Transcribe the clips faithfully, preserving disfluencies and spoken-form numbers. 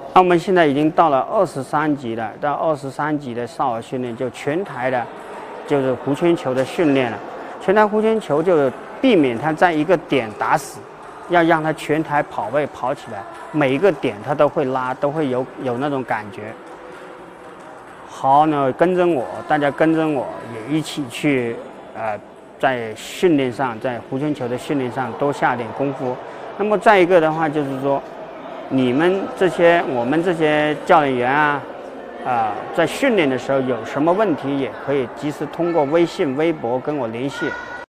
那我们现在已经到了二十三级了，到二十三级的少儿训练就全台的，就是弧圈球的训练了。全台弧圈球就避免它在一个点打死，要让它全台跑位跑起来，每一个点它都会拉，都会有有那种感觉。好呢，跟着我，大家跟着我，也一起去，呃，在训练上，在弧圈球的训练上多下点功夫。那么再一个的话，就是说。你们这些，我们这些教练员啊，啊、呃，在训练的时候有什么问题，也可以及时通过微信、微博跟我联系。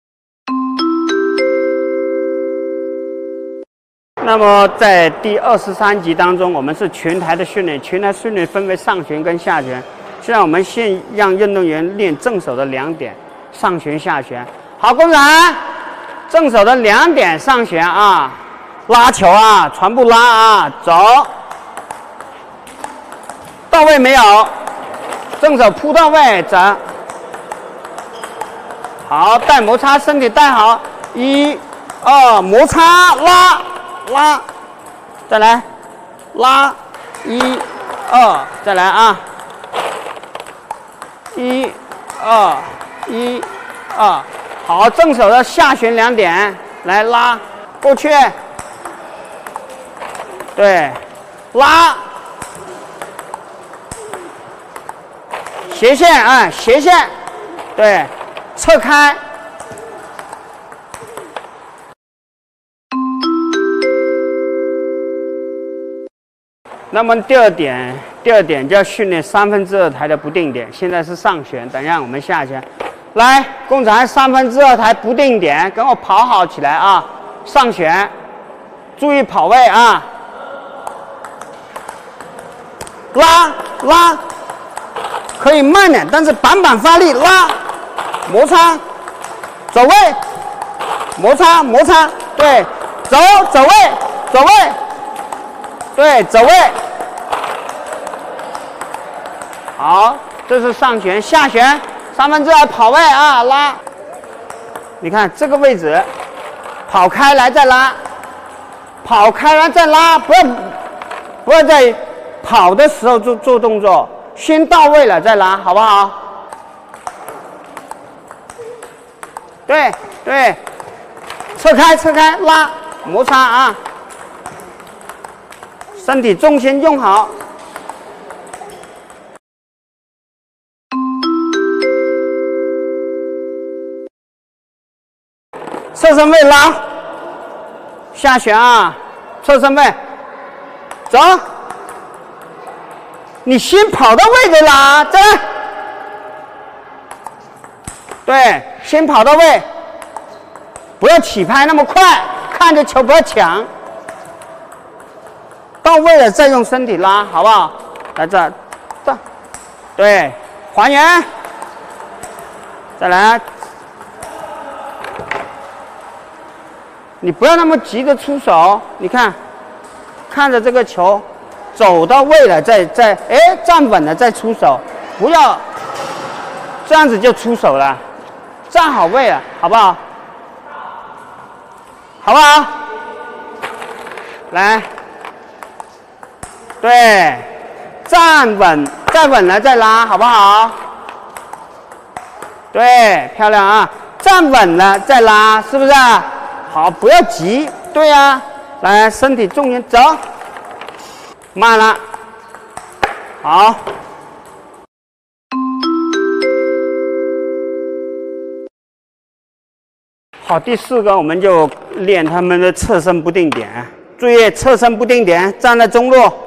那么在第二十三集当中，我们是全台的训练，全台训练分为上旋跟下旋。现在我们先让运动员练正手的两点，上旋、下旋。好，工人，正手的两点上旋啊。拉球啊，全部拉啊，走，到位没有？正手扑到位，走。好，带摩擦，身体带好，一、二，摩擦，拉，拉，再来，拉，一、二，再来啊，一、二，一、二，好，正手的下旋两点，来拉过去。对，拉，斜线啊，斜线，对，侧开。那么第二点，第二点就要训练三分之二台的不定点。现在是上旋，等一下我们下旋。来，工厂三分之二台不定点，跟我跑好起来啊！上旋，注意跑位啊！拉拉，可以慢点，但是板板发力，拉，摩擦，走位，摩擦摩擦，对，走走位走位，对，走位。好，这是上旋，下旋，三分之二跑位啊，拉。你看这个位置，跑开来再拉，跑开来再拉，不要不要再。跑的时候做做动作，先到位了再拉，好不好？对对，侧开侧开拉，摩擦啊，身体重心用好。侧身位拉，下旋啊，侧身位，走。你先跑到位置拉，再来。对，先跑到位，不要起拍那么快，看着球不要抢。到位了再用身体拉，好不好？来这，这，对，还原，再来。你不要那么急着出手，你看，看着这个球。走到位了，再再哎站稳了再出手，不要这样子就出手了，站好位了，好不好？好不好？来，对，站稳，站稳了再拉，好不好？对，漂亮啊！站稳了再拉，是不是？好，不要急，对呀、啊，来，身体重心走。慢了，好，好，第四个我们就练他们的侧身不定点。注意，侧身不定点，站在中路，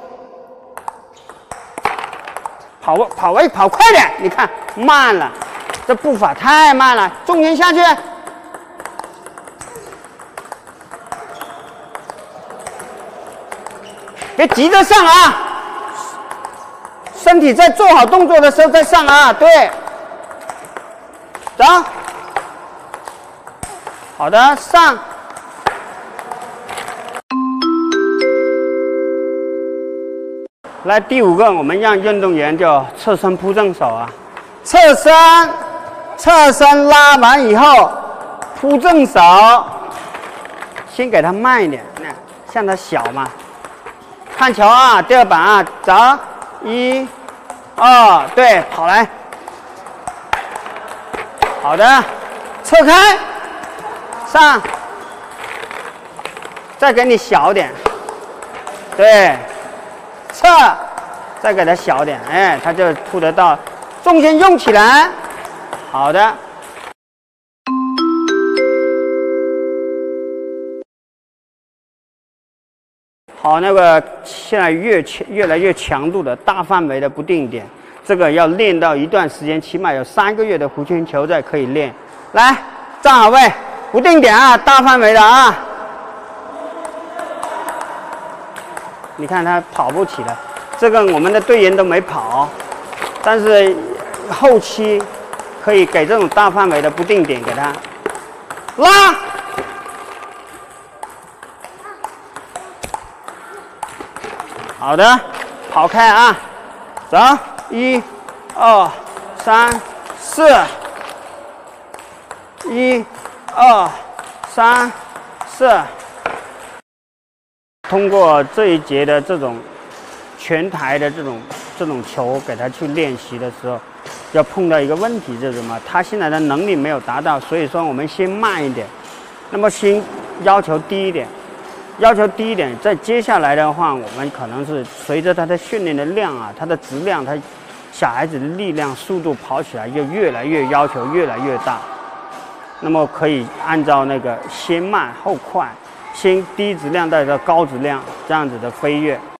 跑跑位跑快点，你看慢了，这步伐太慢了，重心下去。别急着上啊，身体在做好动作的时候再上啊，对，走，好的，上。来第五个，我们让运动员就侧身扑正手啊，侧身，侧身拉完以后扑正手，先给他慢一点，像他小嘛。 看球啊，第二板啊，走，一、二，对，跑来，好的，侧开，上，再给你小点，对，侧，再给它小点，哎，它就扑得到，重心用起来，好的。好，那个现在越强越来越强度的大范围的不定点，这个要练到一段时间，起码有三个月的弧圈球才可以练。来，站好位，不定点啊，大范围的啊。你看他跑不起来，这个我们的队员都没跑，但是后期可以给这种大范围的不定点给他拉。好的，跑开啊，走，一、二、三、四，一、二、三、四。通过这一节的这种全台的这种这种球给他去练习的时候，要碰到一个问题，就是什么？他现在的能力没有达到，所以说我们先慢一点，那么先要求低一点。要求低一点，再接下来的话，我们可能是随着他的训练的量啊，他的质量，他小孩子的力量、速度跑起来就越来越要求越来越大。那么可以按照那个先慢后快，先低质量带到高质量这样子的飞跃。